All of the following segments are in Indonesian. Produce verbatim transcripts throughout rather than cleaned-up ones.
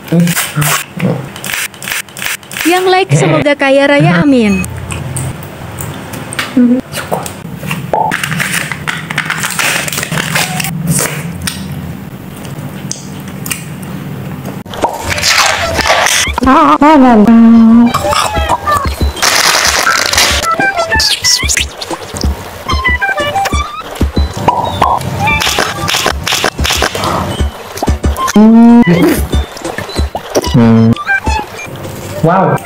Yang like semoga kaya raya, amin. Wow.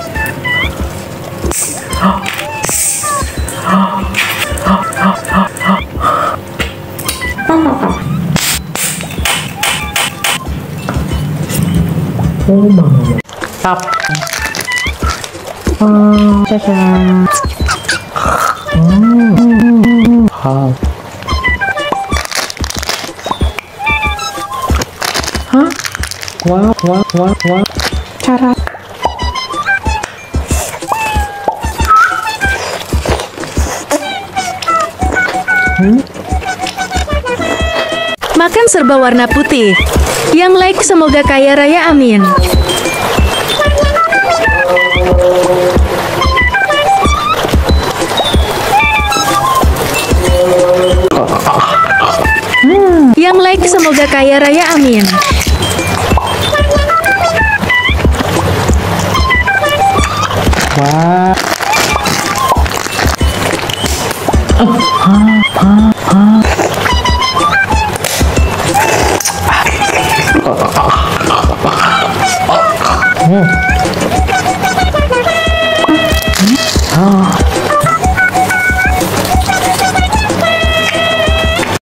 Oh mama. Stop. Oh, caca. Hmm. Hah? Hah? Wow, wow, wow, wow. Cara. Hmm? Makan serba warna putih. Yang like semoga kaya raya, amin. Hmm. Yang like semoga kaya raya, amin. Wah. Oh, ah, ah, ah. Hmm.